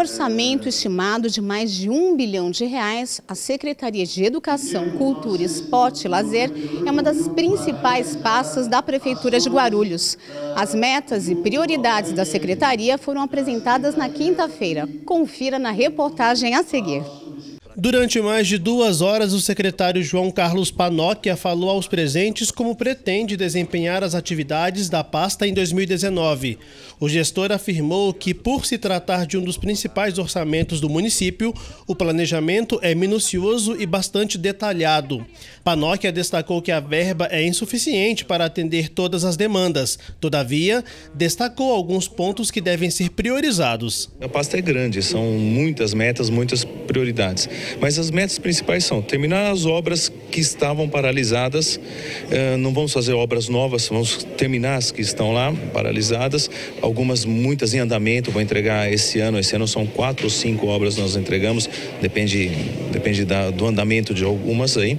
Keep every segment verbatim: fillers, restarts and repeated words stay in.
orçamento estimado de mais de um bilhão de reais, a Secretaria de Educação, Cultura, Esporte e Lazer é uma das principais pastas da Prefeitura de Guarulhos. As metas e prioridades da Secretaria foram apresentadas na quinta-feira. Confira na reportagem a seguir. Durante mais de duas horas, o secretário João Carlos Panocchia falou aos presentes como pretende desempenhar as atividades da pasta em dois mil e dezenove. O gestor afirmou que, por se tratar de um dos principais orçamentos do município, o planejamento é minucioso e bastante detalhado. Panocchia destacou que a verba é insuficiente para atender todas as demandas. Todavia, destacou alguns pontos que devem ser priorizados. A pasta é grande, são muitas metas, muitas prioridades. Mas as metas principais são terminar as obras que estavam paralisadas, não vamos fazer obras novas, vamos terminar as que estão lá paralisadas, algumas, muitas em andamento, vou entregar esse ano, esse ano são quatro ou cinco obras nós entregamos, depende, depende da, do andamento de algumas aí.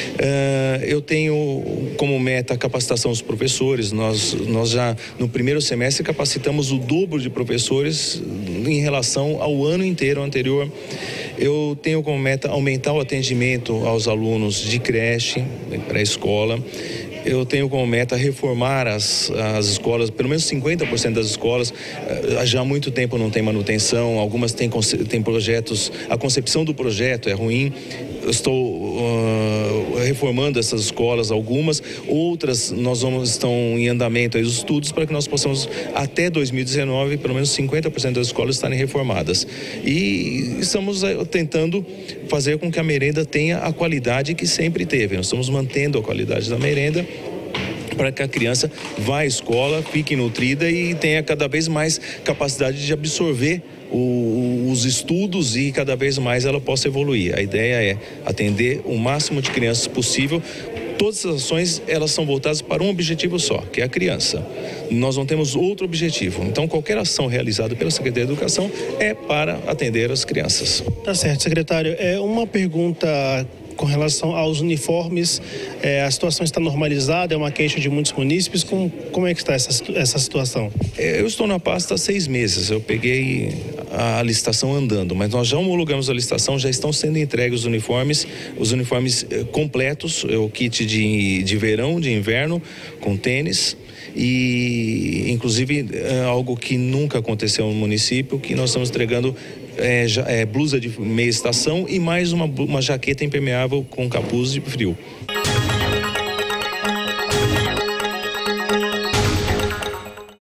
Eu tenho como meta a capacitação dos professores, nós, nós já no primeiro semestre capacitamos o dobro de professores em relação ao ano inteiro anterior. Eu tenho como meta aumentar o atendimento aos alunos de creche, pré-escola. Eu tenho como meta reformar as, as escolas, pelo menos cinquenta por cento das escolas. Já há muito tempo não tem manutenção, algumas têm, têm projetos, a concepção do projeto é ruim. Eu estou uh, reformando essas escolas, algumas, outras nós vamos, estão em andamento aí os estudos para que nós possamos, até dois mil e dezenove, pelo menos cinquenta por cento das escolas estarem reformadas. E estamos tentando fazer com que a merenda tenha a qualidade que sempre teve. Nós estamos mantendo a qualidade da merenda para que a criança vá à escola, fique nutrida e tenha cada vez mais capacidade de absorver o, os estudos e cada vez mais ela possa evoluir. A ideia é atender o máximo de crianças possível. Todas as ações, elas são voltadas para um objetivo só, que é a criança. Nós não temos outro objetivo. Então, qualquer ação realizada pela Secretaria de Educação é para atender as crianças. Tá certo, secretário. É uma pergunta com relação aos uniformes. É, a situação está normalizada, é uma queixa de muitos munícipes. Como, como é que está essa, essa situação? É, eu estou na pasta há seis meses. Eu peguei a licitação andando, mas nós já homologamos a licitação, já estão sendo entregues os uniformes, os uniformes completos, o kit de, de verão, de inverno, com tênis. E, inclusive, é algo que nunca aconteceu no município, que nós estamos entregando é, é, blusa de meia estação e mais uma, uma jaqueta impermeável com capuz de frio.